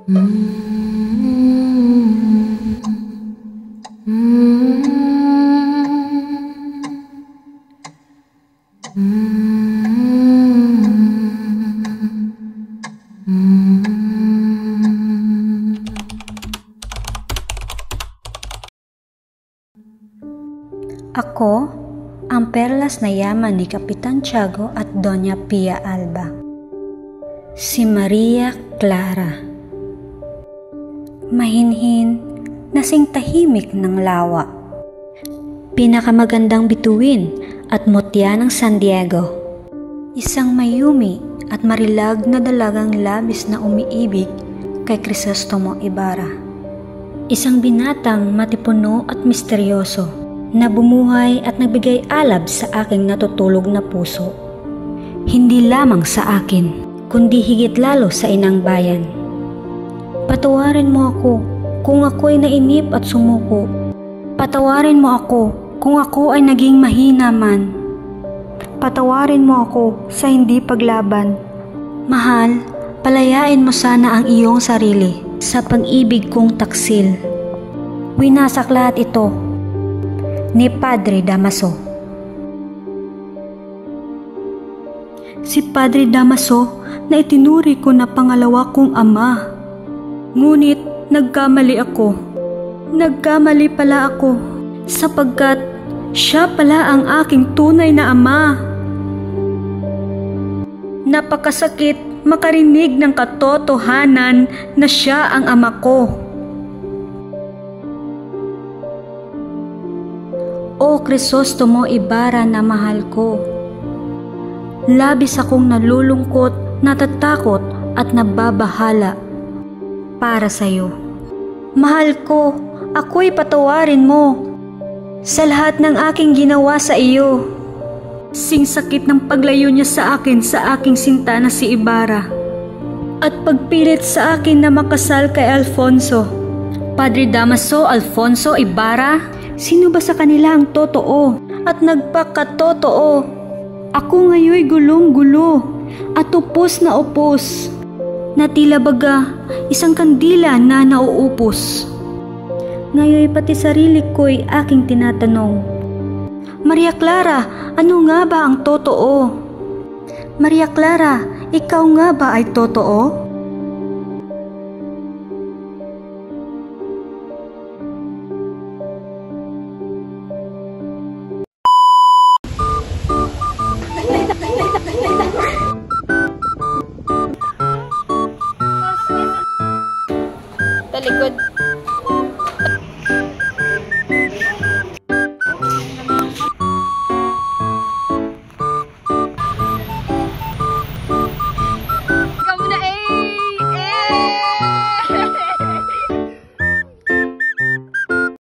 Ako, ang perlas na yaman ni Kapitan Tiago at Doña Pia Alba. Si Maria Clara. Mahinhin, nasing tahimik ng lawa. Pinakamagandang bituin at mutya ng San Diego. Isang mayumi at marilag na dalagang labis na umiibig kay Crisostomo Ibarra. Isang binatang matipuno at misteryoso na bumuhay at nagbigay alab sa aking natutulog na puso. Hindi lamang sa akin, kundi higit lalo sa inang bayan. Patawarin mo ako kung ako'y nainip at sumuko. Patawarin mo ako kung ako ay naging mahina man. Patawarin mo ako sa hindi paglaban. Mahal, palayain mo sana ang iyong sarili sa pag-ibig kong taksil. Winasak lahat ito ni Padre Damaso. Si Padre Damaso na itinuri ko na pangalawa kong ama. Ngunit nagkamali ako. Nagkamali pala ako sapagkat siya pala ang aking tunay na ama. Napakasakit makarinig ng katotohanan na siya ang ama ko. O Crisostomo Ibarra na mahal ko, labis akong nalulungkot, natatakot at nababahala para sa iyo. Mahal ko, ako'y patawarin mo sa lahat ng aking ginawa sa iyo. Sing sakit ng paglayo niya sa akin sa aking sinta na si Ibarra at pagpilit sa akin na makasal kay Alfonso. Padre Damaso Alfonso Ibarra? Sino ba sa kanila ang totoo at nagpakatotoo? Ako ngayoy gulong-gulo at upos na upos, na tila baga isang kandila na nauupos. Ngayoy pati sarili ko'y aking tinatanong, Maria Clara, ano nga ba ang totoo? Maria Clara, ikaw nga ba ay totoo?